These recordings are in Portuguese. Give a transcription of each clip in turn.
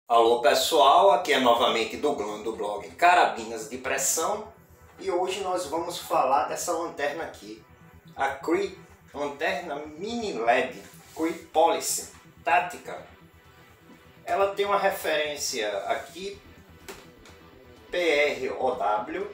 Alô pessoal, aqui é novamente Douglas do blog Carabinas de Pressão e hoje nós vamos falar dessa lanterna aqui, a Cree Lanterna Mini LED Cree Policy Tática. Ela tem uma referência aqui PROW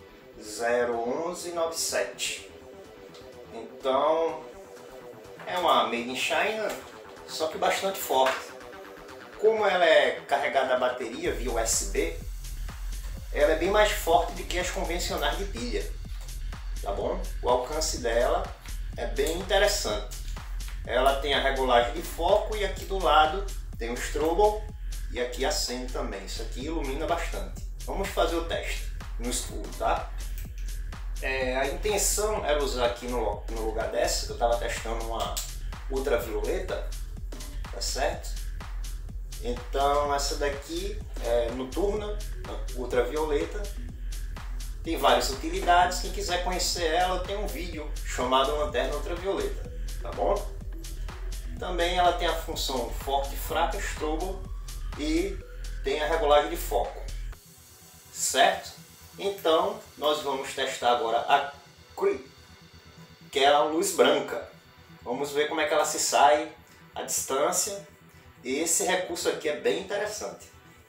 01197, então é uma Made in China, só que bastante forte. Como ela é carregada a bateria via USB, ela é bem mais forte do que as convencionais de pilha, tá bom? O alcance dela é bem interessante. Ela tem a regulagem de foco e aqui do lado tem o strobo e aqui acende também. Isso aqui ilumina bastante. Vamos fazer o teste no escuro, tá? A intenção era usar aqui no lugar dessa, eu estava testando uma ultravioleta, tá certo? Então essa daqui é noturna, ultravioleta, tem várias utilidades. Quem quiser conhecer ela, tem um vídeo chamado Lanterna Ultravioleta, tá bom? Também ela tem a função forte, fraca, strobo e tem a regulagem de foco, certo? Então nós vamos testar agora a Cree, que é a luz branca. Vamos ver como é que ela se sai à distância. E esse recurso aqui é bem interessante.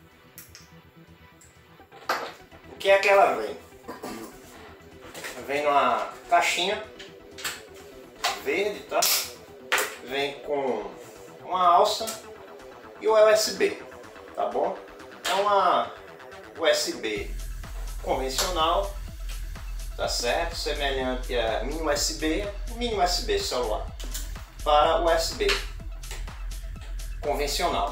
O que é que ela vem? Vem numa caixinha verde, tá? Vem com uma alça e o USB, tá bom? É uma USB convencional, tá certo? Semelhante a mini USB, mini USB celular para USB convencional.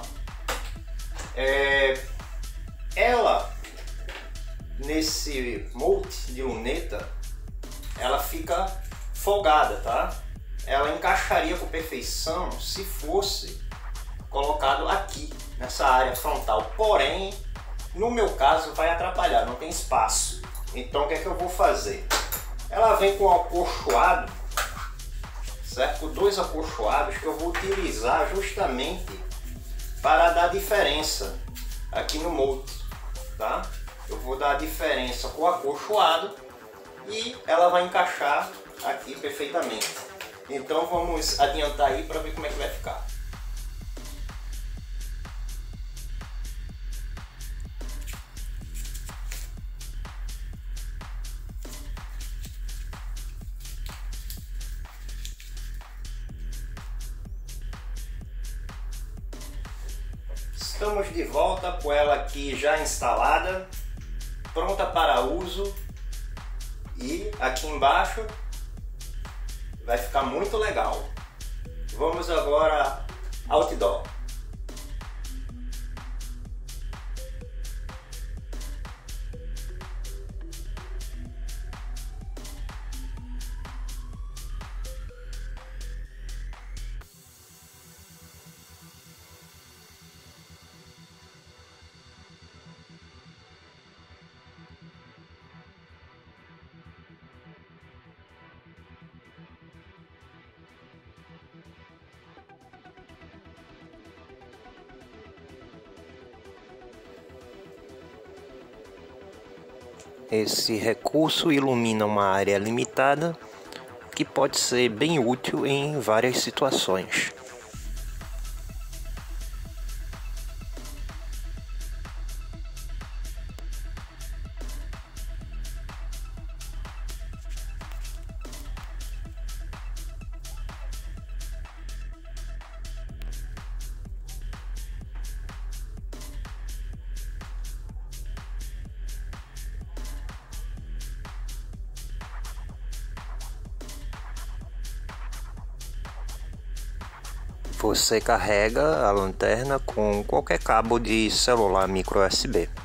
Ela nesse molde de luneta ela fica folgada, tá? Ela encaixaria com perfeição se fosse colocado aqui nessa área frontal, porém no meu caso vai atrapalhar, não tem espaço. Então o que é que eu vou fazer? Ela vem com um acolchoado, certo? Com dois acolchoados que eu vou utilizar justamente para dar diferença aqui no molde, tá? Eu vou dar a diferença com o acolchoado e ela vai encaixar aqui perfeitamente. Então vamos adiantar aí para ver como é que vai ficar. Estamos de volta com ela aqui já instalada, pronta para uso, e aqui embaixo vai ficar muito legal. Vamos agora outdoor. Esse recurso ilumina uma área limitada que pode ser bem útil em várias situações. Você carrega a lanterna com qualquer cabo de celular micro USB.